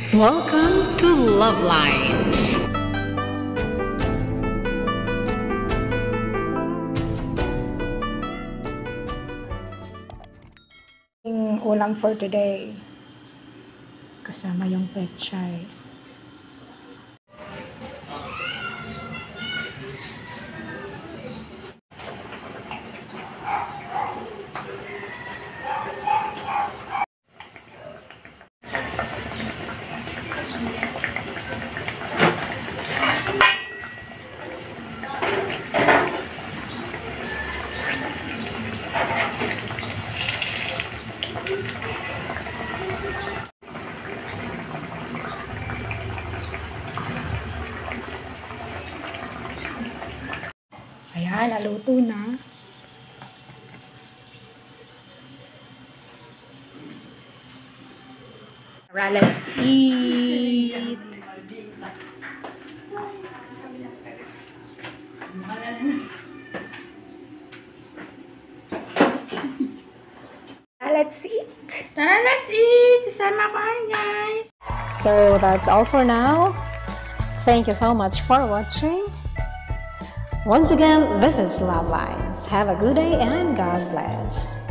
Welcome to LuvLiNes. Yung ulam for today. Kasama yung pechay. Ayan, naluto na. Tara, let's eat. Let's eat. Tara, let's eat! Sasama ko kayo, guys! So, that's all for now. Thank you so much for watching. Once again, this is LuvLiNes. Have a good day and God bless.